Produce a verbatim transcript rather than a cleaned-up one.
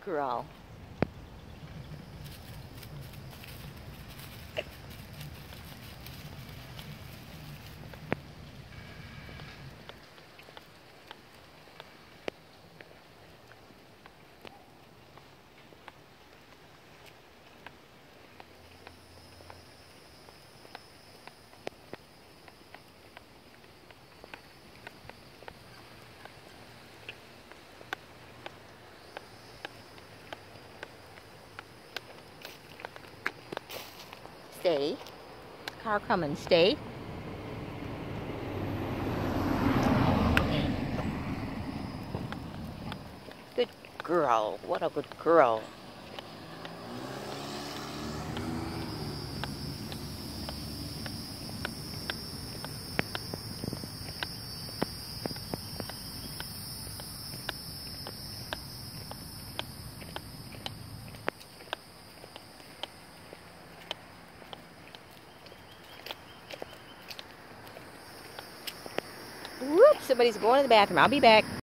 girl. Stay. Car coming, stay. Good girl. What a good girl. Whoops, somebody's going to the bathroom. I'll be back.